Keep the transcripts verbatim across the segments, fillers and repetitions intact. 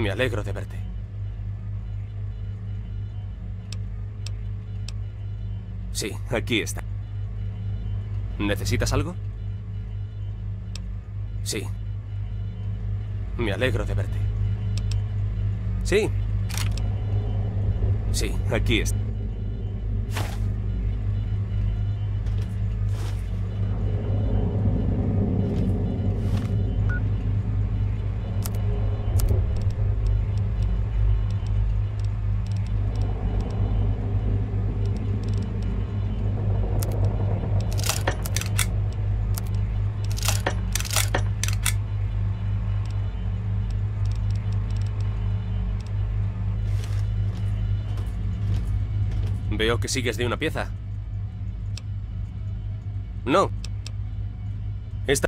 Me alegro de verte. Sí, aquí está. ¿Necesitas algo? Sí. Me alegro de verte. Sí. Sí, aquí está. Veo que sigues de una pieza. No. Esta...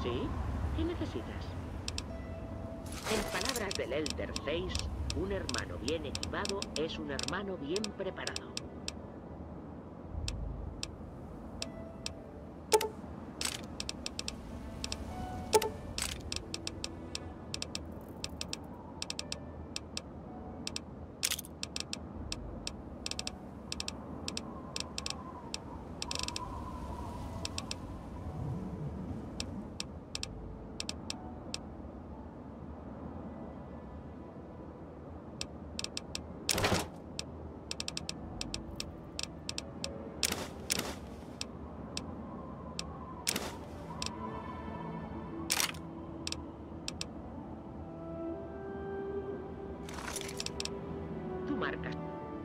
¿Sí? ¿Qué necesitas? En palabras del Elder Zeiss, un hermano bien equipado es un hermano bien preparado. Tú marcas.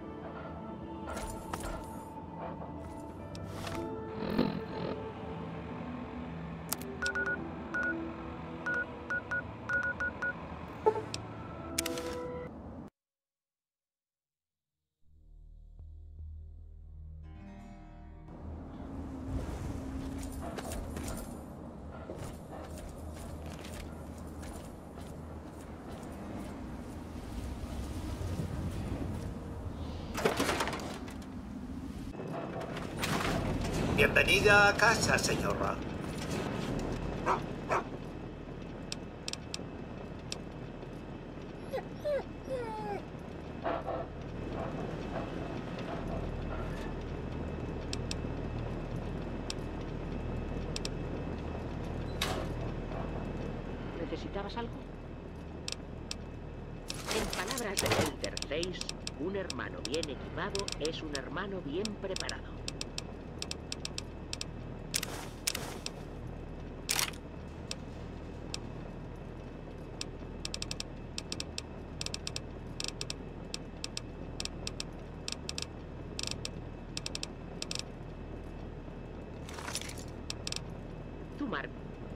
Bienvenida a casa, señora. ¿Necesitabas algo? En palabras del Elder Zeiss, un hermano bien equipado es un hermano bien preparado. Tú marcas.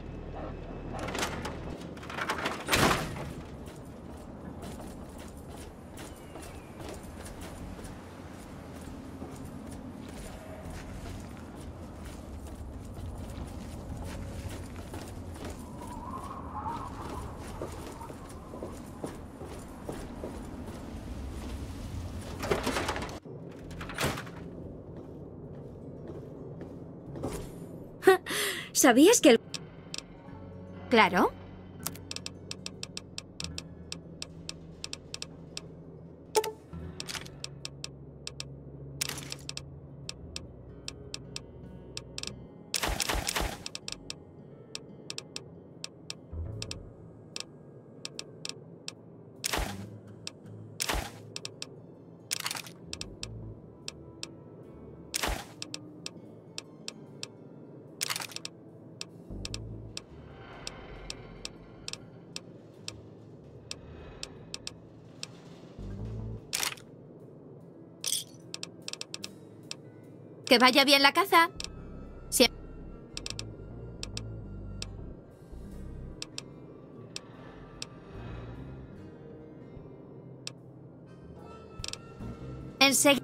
¿Sabías que el...? Claro. Que vaya bien la caza. Sie- Enseguida.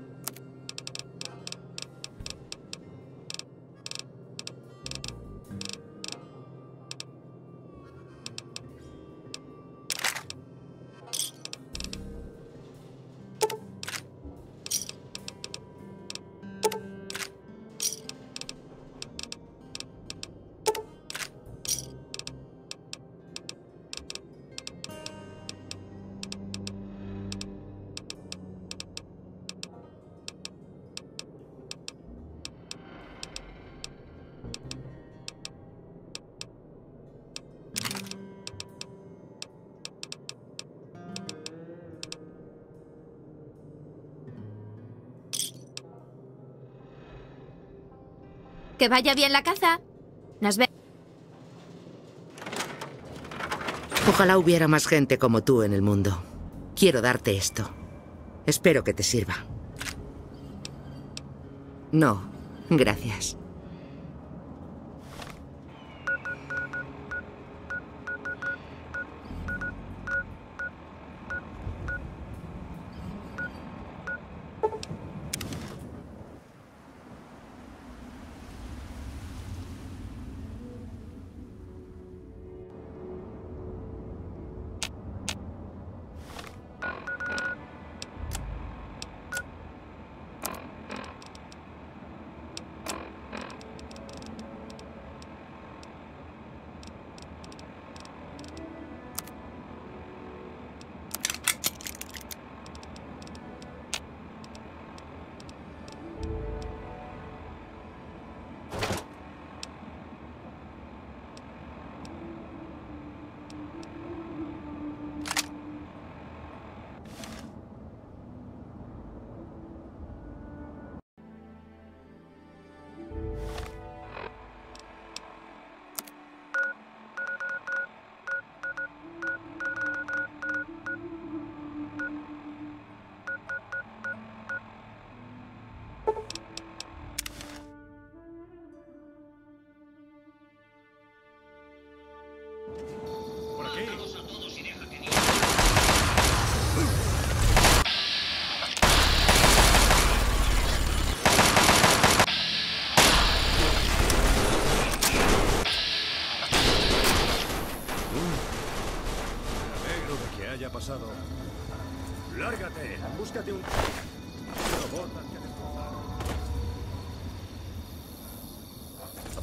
Que vaya bien la caza. Nos vemos. Ojalá hubiera más gente como tú en el mundo. Quiero darte esto. Espero que te sirva. No, gracias.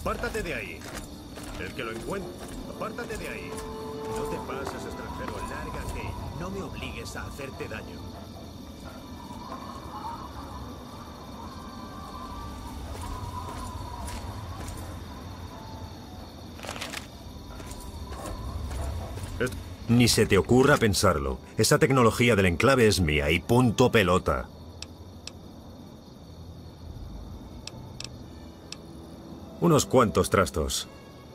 Apártate de ahí. El que lo encuentre. Apártate de ahí. No te pases, extranjero. Lárgate. No me obligues a hacerte daño. Est- Ni se te ocurra pensarlo. Esa tecnología del enclave es mía y punto pelota. Unos cuantos trastos.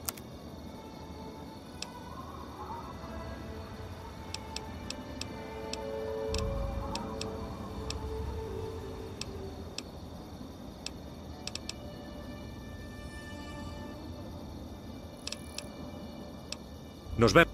Nos vemos.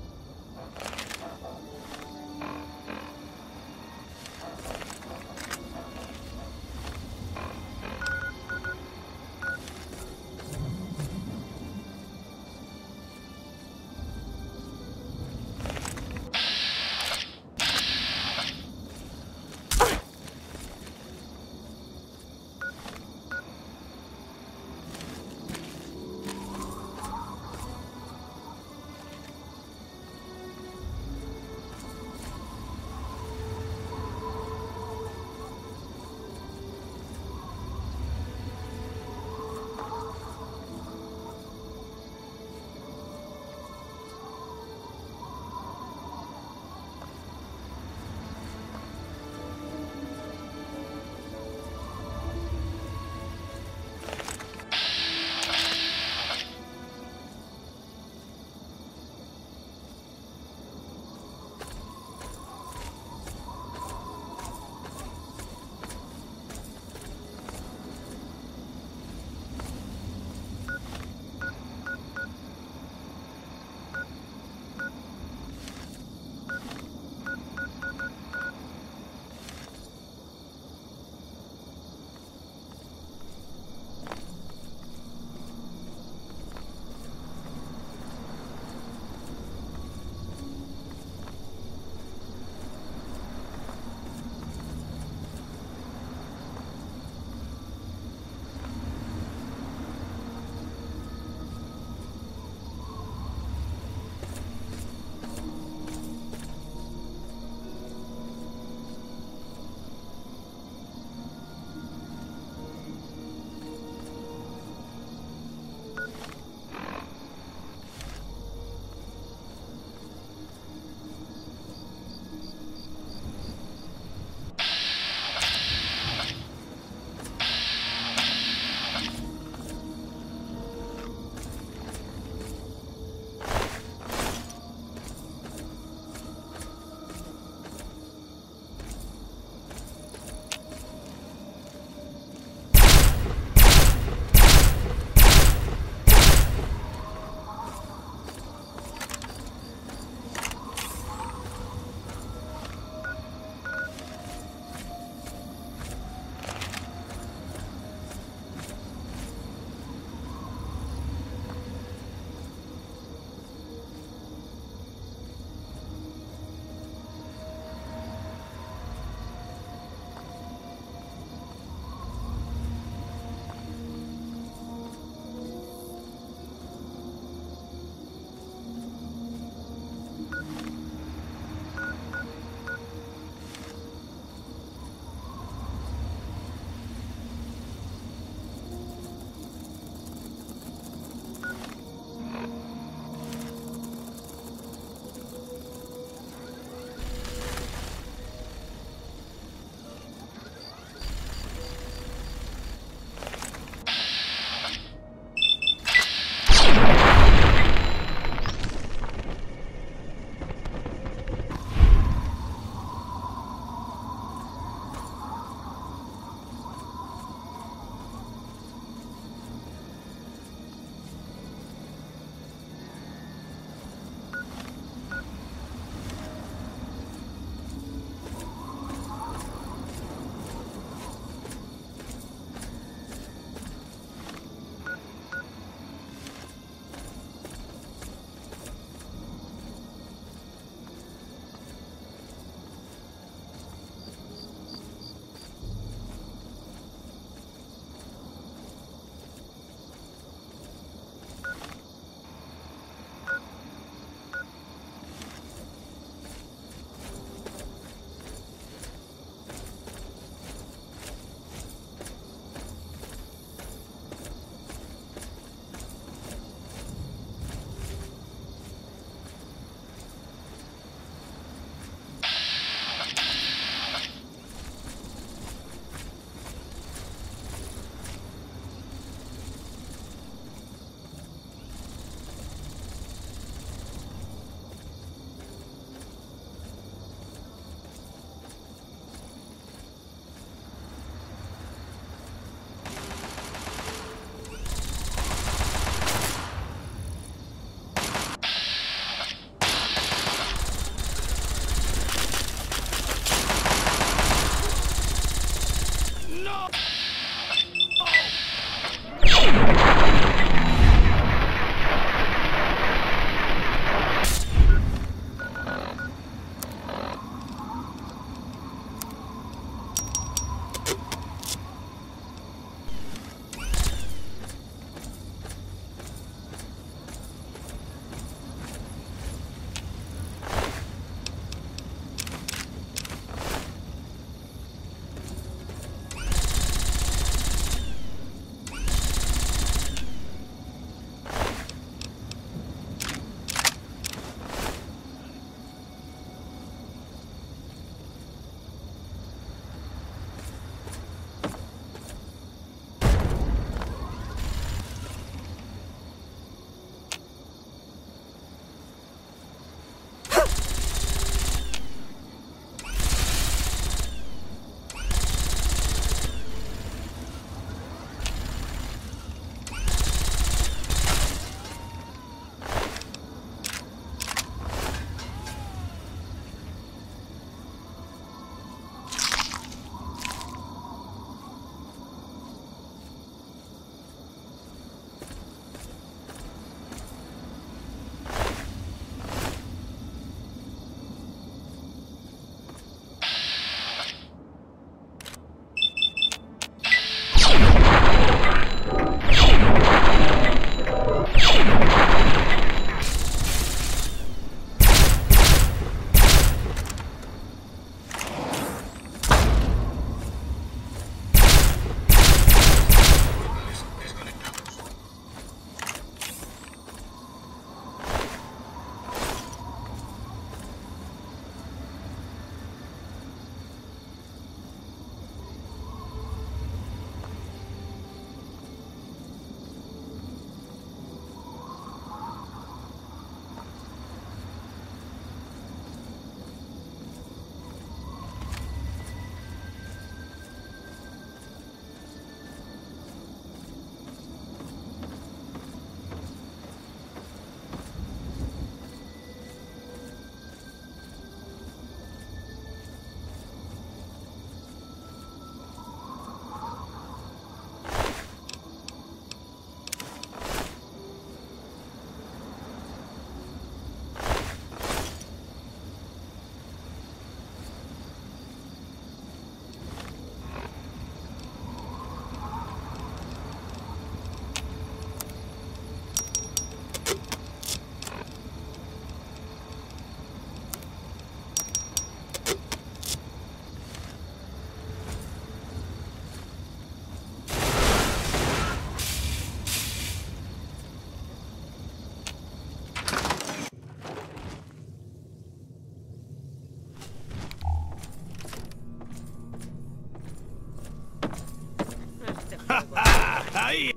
Ahí.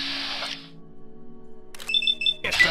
Esto.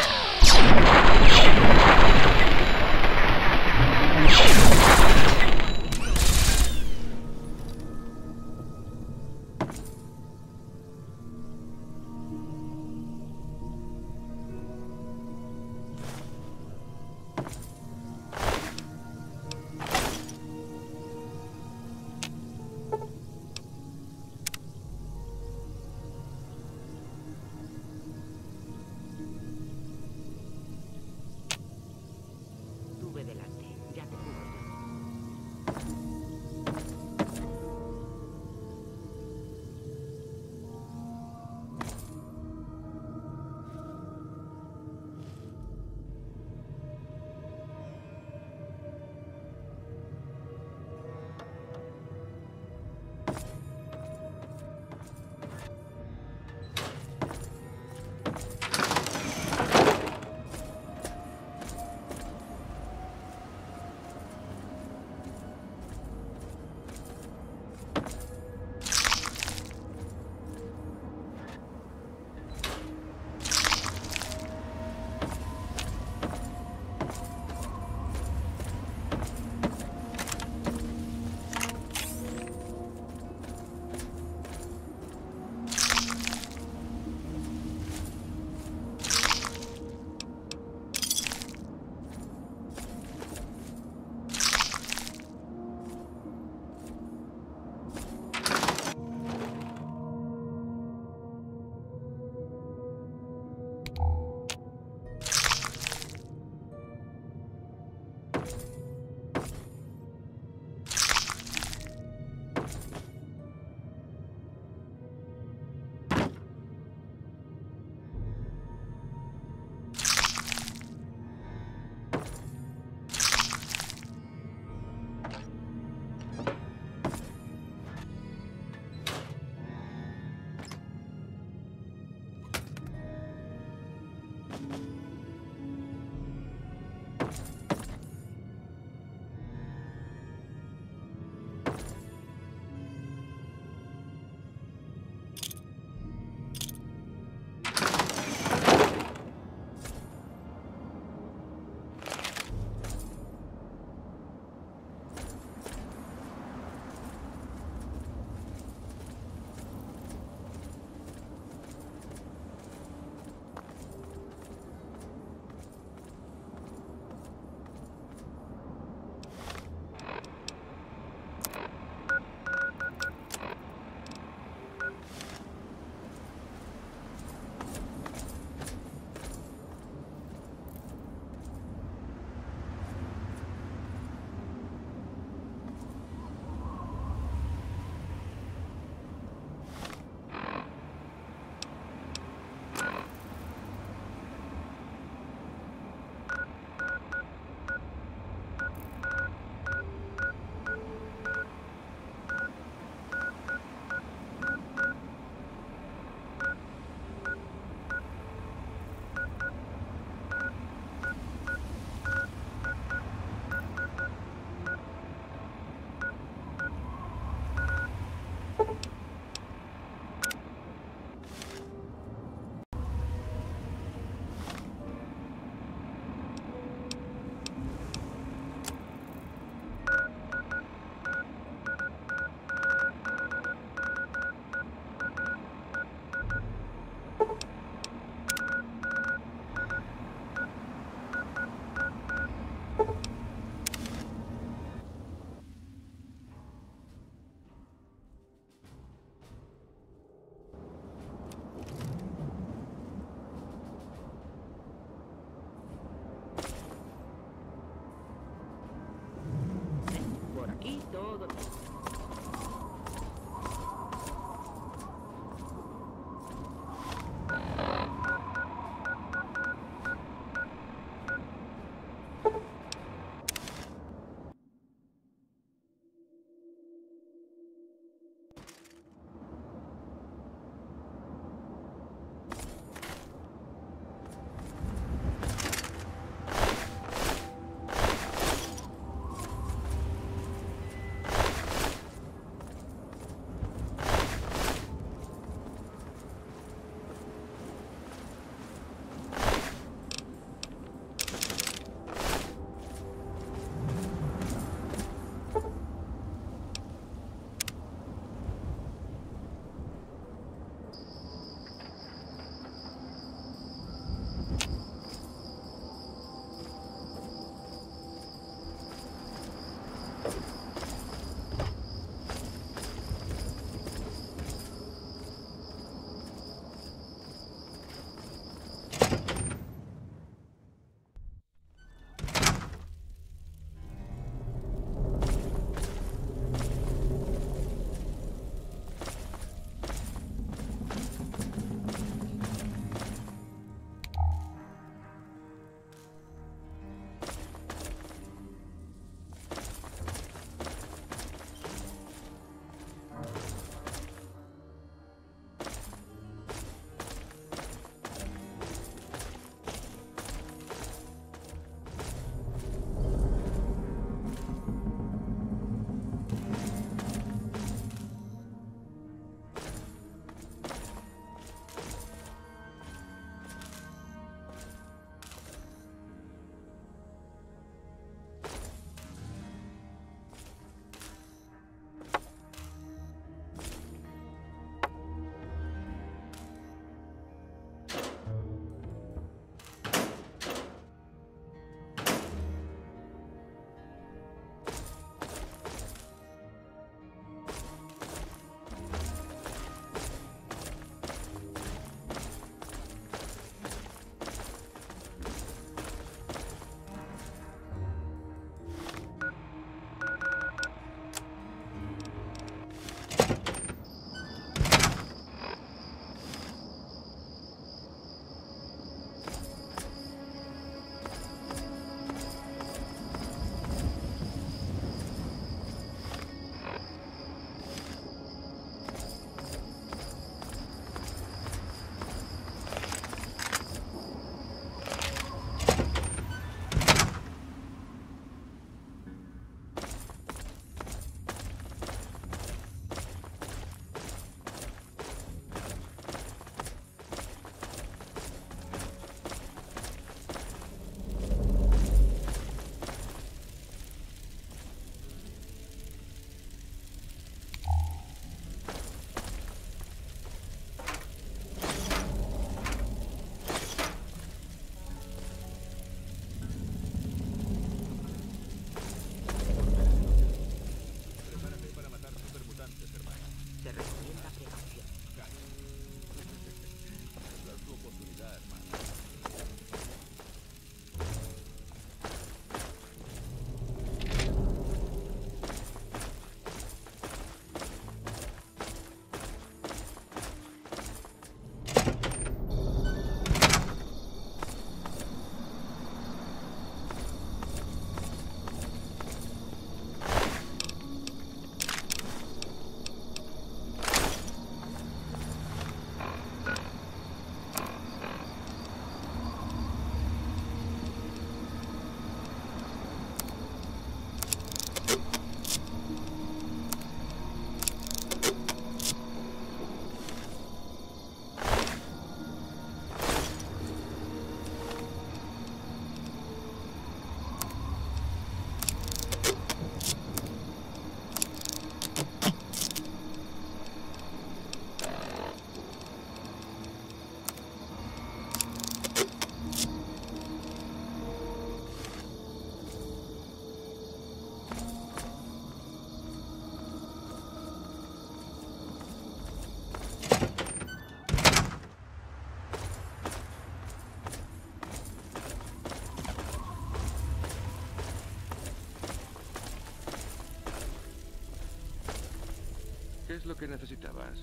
que necesitabas.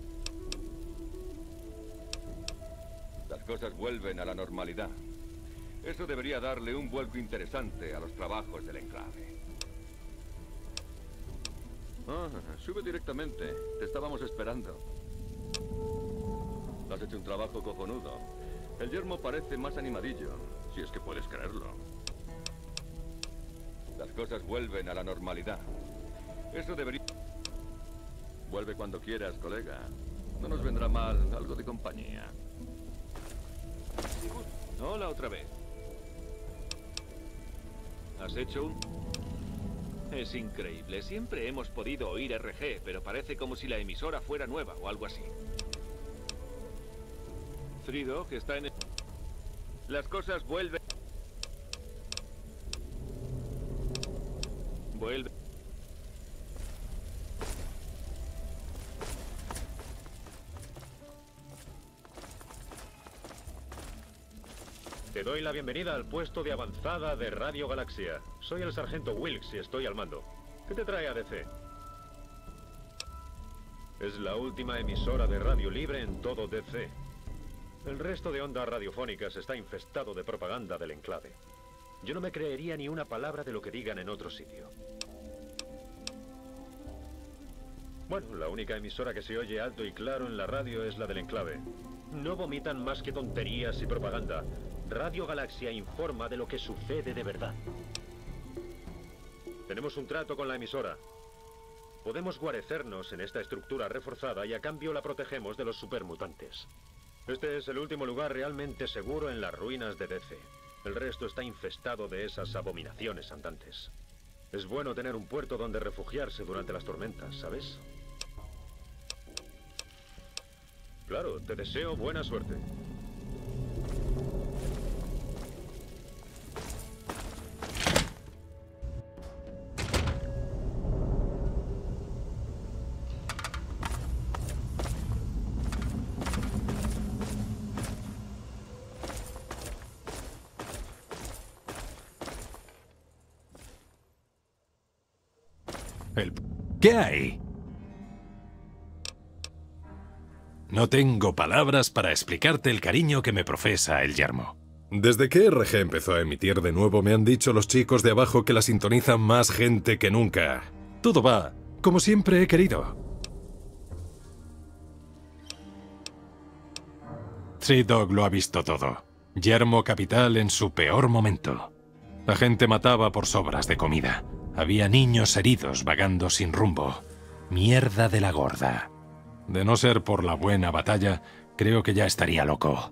Las cosas vuelven a la normalidad. Eso debería darle un vuelco interesante a los trabajos del enclave. Ah, sube directamente. Te estábamos esperando. Has hecho un trabajo cojonudo. El yermo parece más animadillo, si es que puedes creerlo. Las cosas vuelven a la normalidad. Eso debería... Vuelve cuando quieras, colega. No nos vendrá mal algo de compañía. Hola otra vez. ¿Has hecho un...? Es increíble. Siempre hemos podido oír R G, pero parece como si la emisora fuera nueva o algo así. Frido, que está en el... Las cosas vuelven... Vuelve... Te doy la bienvenida al puesto de avanzada de Radio Galaxia. Soy el sargento Wilkes y estoy al mando. ¿Qué te trae a D C? Es la última emisora de radio libre en todo D C. El resto de ondas radiofónicas está infestado de propaganda del enclave. Yo no me creería ni una palabra de lo que digan en otro sitio. Bueno, la única emisora que se oye alto y claro en la radio es la del enclave. No vomitan más que tonterías y propaganda. Radio Galaxia informa de lo que sucede de verdad. Tenemos un trato con la emisora. Podemos guarecernos en esta estructura reforzada y a cambio la protegemos de los supermutantes. Este es el último lugar realmente seguro en las ruinas de D C. El resto está infestado de esas abominaciones andantes. Es bueno tener un puerto donde refugiarse durante las tormentas, ¿sabes? Claro, te deseo buena suerte. El... ¿Qué hay? No tengo palabras para explicarte el cariño que me profesa el yermo. Desde que R G empezó a emitir de nuevo, me han dicho los chicos de abajo que la sintonizan más gente que nunca. Todo va como siempre he querido. Three Dog lo ha visto todo. Yermo Capital en su peor momento. La gente mataba por sobras de comida. Había niños heridos vagando sin rumbo. Mierda de la gorda. De no ser por la buena batalla, creo que ya estaría loco.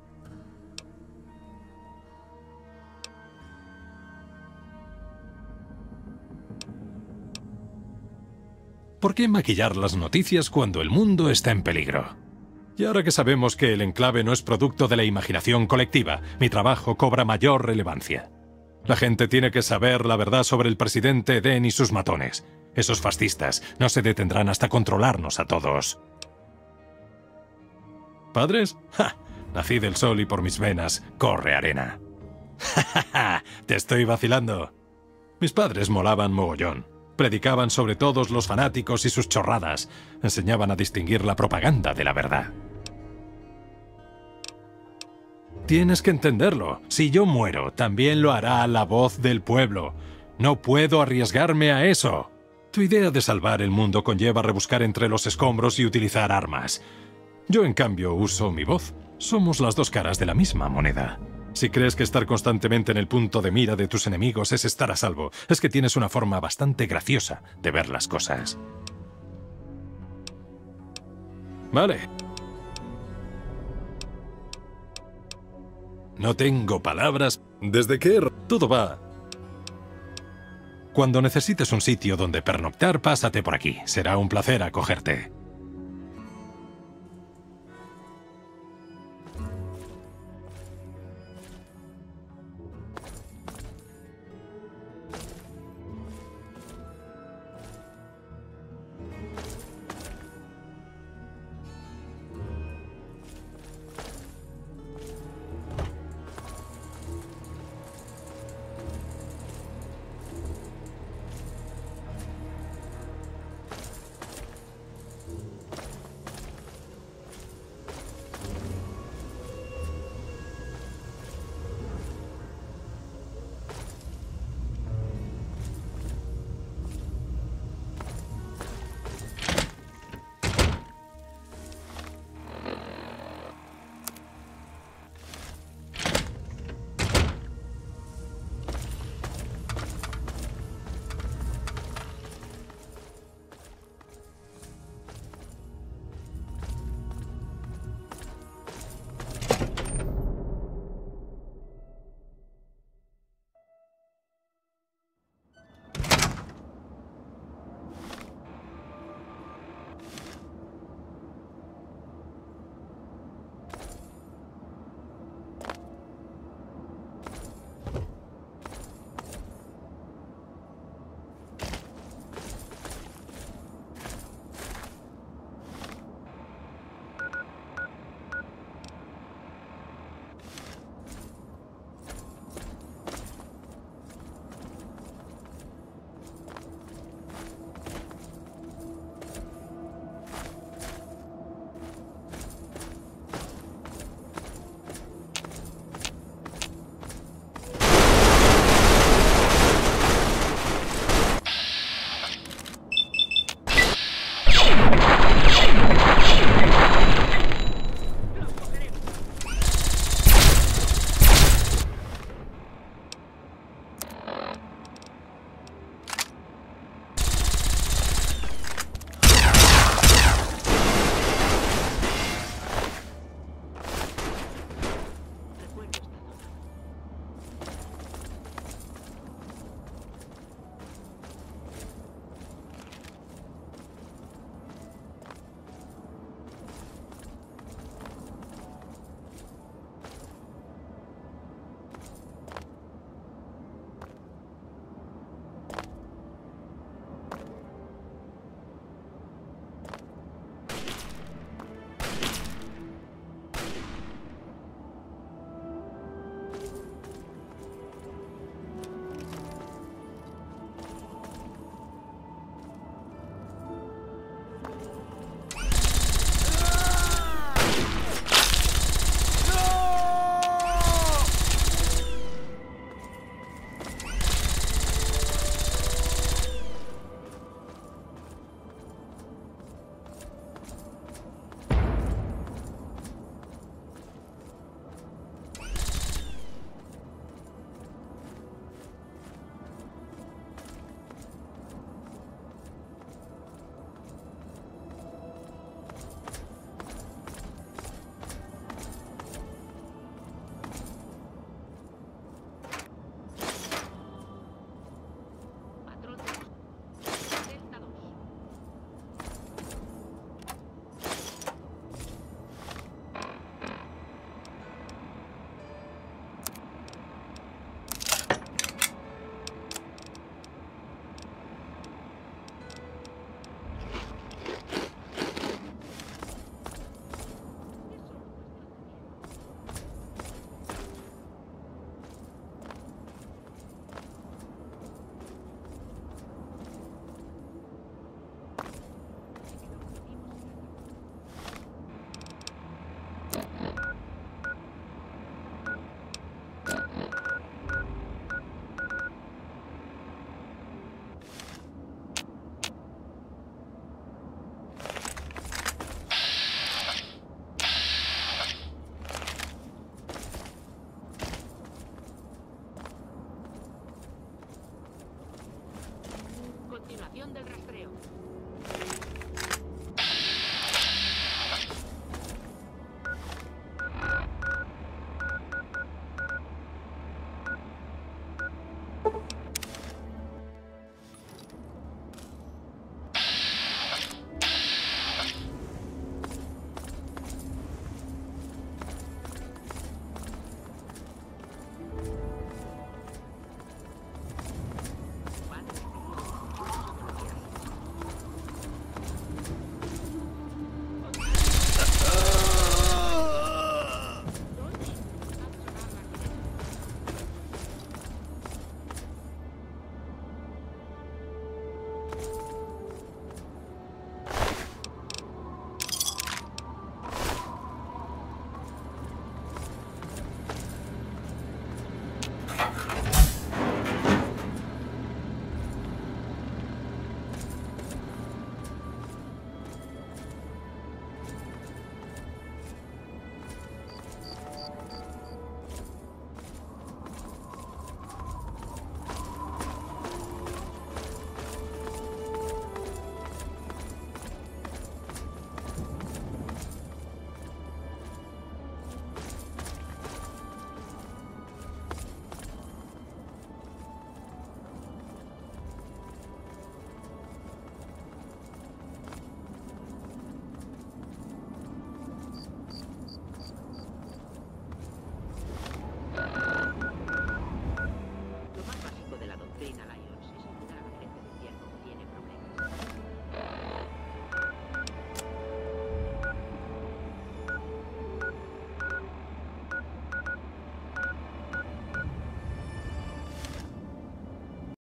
¿Por qué maquillar las noticias cuando el mundo está en peligro? Y ahora que sabemos que el enclave no es producto de la imaginación colectiva, mi trabajo cobra mayor relevancia. La gente tiene que saber la verdad sobre el presidente Eden y sus matones. Esos fascistas no se detendrán hasta controlarnos a todos. ¿Padres? ¡Ja! Nací del sol y por mis venas corre arena. ¡Ja, ja, ja! Te estoy vacilando. Mis padres molaban mogollón. Predicaban sobre todos los fanáticos y sus chorradas. Enseñaban a distinguir la propaganda de la verdad. Tienes que entenderlo. Si yo muero, también lo hará la voz del pueblo. No puedo arriesgarme a eso. Tu idea de salvar el mundo conlleva rebuscar entre los escombros y utilizar armas. Yo, en cambio, uso mi voz. Somos las dos caras de la misma moneda. Si crees que estar constantemente en el punto de mira de tus enemigos es estar a salvo, es que tienes una forma bastante graciosa de ver las cosas. Vale. No tengo palabras. ¿Desde qué? Todo va. Cuando necesites un sitio donde pernoctar, pásate por aquí. Será un placer acogerte.